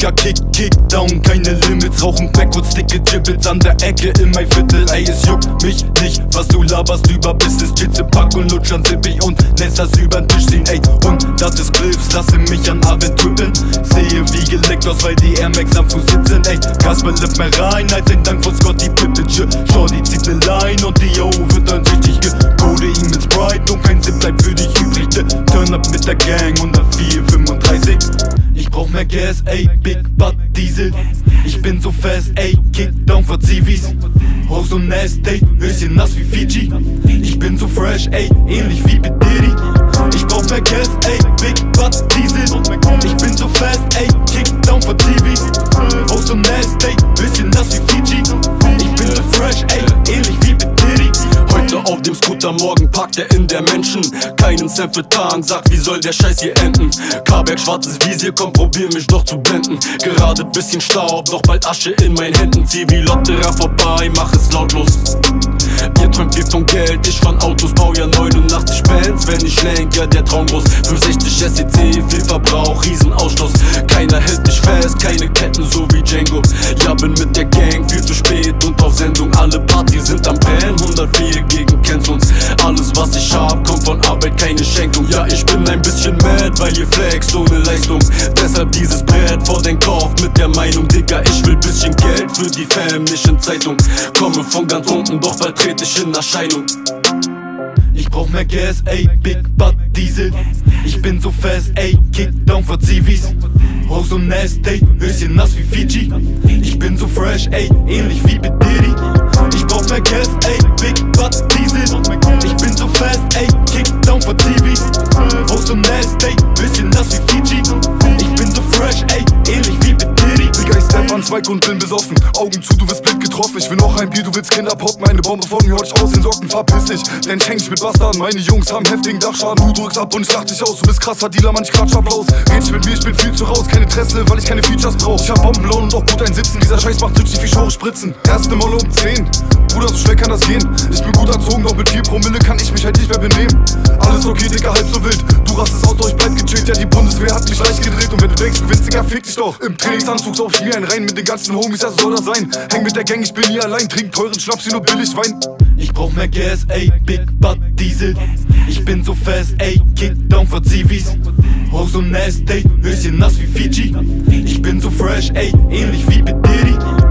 Digga, kick down, keine Limits. Rauchen Backwards, dicke Gibbets an der Ecke in mein Viertel. Ey, es juckt mich nicht, was du laberst über Business. Chitze, Pack und lutschern Sippy und lässt das übern Tisch ziehen. Ey, und das ist Clips, lasse mich an Aventuren. Sehe wie geleckt aus, weil die Air Max am Fuß sitzen. Ey, Kasper lippt mehr rein, als ein Dank von Scotty Pippen. Shorty zieht ne Line und die O wird dann süchtig. Code ihm mit Sprite und kein Zip bleibt für dich übrig. Turn up mit der Gang 104,35. Ich brauch mehr Gas, ey, Big Butt Diesel. Ich bin so fest, ey, kick down vor Zivis. Hoch so nasty, Höschen nass wie Fiji. Ich bin so fresh, ey, ähnlich wie P. Diddy. Ich brauch mehr Gas, ey, Big Butt Diesel. Ich bin so fest, ey, kick down vor Zivis. Hoch so nasty, Höschen nass wie Fiji. Ich bin so fresh, ey, ähnlich wie P. Diddy. Heute auf dem Scooter, morgen packt er in der Menschen. Keinen Cent für Tagen, sagt, wie soll der Scheiß hier enden? K-Berg, schwarzes Visier, komm, probier mich doch zu blenden. Gerade bisschen Staub, doch bald Asche in meinen Händen. Zieh wie Lotterer vorbei, mach es lautlos. Ihr träumt viel von Geld, ich von Autos, bau ja 89 Bands. Wenn ich lenk, ja der Traum groß. 560 SEC, viel Verbrauch, Riesenausstoß. Keiner hält mich fest, keine Ketten, so wie Django. Ja, bin mit der Gang viel zu spät und auf Sendung. Alle Partys sind am Brennen, 104 gegen kennst uns. Alles was ich hab, kommt von Arbeit, keine Schenkung. Ja, ich bin ein bisschen mad, weil ihr flext ohne Leistung. Deshalb dieses Brett vor den Kopf mit der Meinung, Digga, ich will bisschen Geld für die Fam, nicht in Zeitung. Komme von ganz unten, doch bald trete ich in Erscheinung. Ich brauch mehr Gas, ey, Big Butt Diesel. Ich bin so fest, ey, kick down vor Zivis. Hoch so nasty, Höschen nass wie Fiji. Ich bin so fresh, ey, ähnlich wie P. Diddy. Ich brauch mehr Gas, ey, Big Butt Diesel. Ich bin so fest, ey, kick down vor Zivis. Hoch so nasty, Höschen nass wie Fiji. Ich bin so fresh, ey, ähnlich wie P. Diddy. Digga, ich step ans Mic und bin besoffen. Augen zu, du wirst blind getroffen. Ich will noch ein Bier, du willst Kinder poppen. Eine Bombe von mir haut dich aus den Socken, verpiss dich. Denn ich häng nicht mit Bastarden, meine Jungs haben heftigen Dachschaden. Du drückst ab und ich lach dich aus. Du bist krasser Dealer, Mann, ich klatsch Applaus. Red nicht mit mir, ich bin viel zu raus. Kein Interesse, weil ich keine Features brauch. Ich hab Bombenlohn und auch gut ein Sitzen. Dieser Scheiß macht süchtig wie Schore spritzen. Erste Mal um 10. Bruder, so schnell kann das gehen. Ich bin gut erzogen, doch mit 4 Promille kann ich mich halt nicht mehr benehmen. Alles okay, Digga, halb so wild. Du rastest aus, doch ich bleib gechillt. Ja, die Bundeswehr hat mich leicht gedreht. Und wenn du denkst, du winziger, fick dich doch. Im Trainingsanzug sauf ich mir einen rein mit den ganzen Homies, ja, so soll das sein. Häng mit der Gang, ich bin nie allein. Trink teuren Schnaps, hier nur billig Wein. Ich brauch mehr Gas, ey, Big Butt Diesel. Ich bin so fest, ey, kick down vor Zivis. Hoch so nasty, Höschen nass wie Fiji. Ich bin so fresh, ey, ähnlich wie P. Diddy.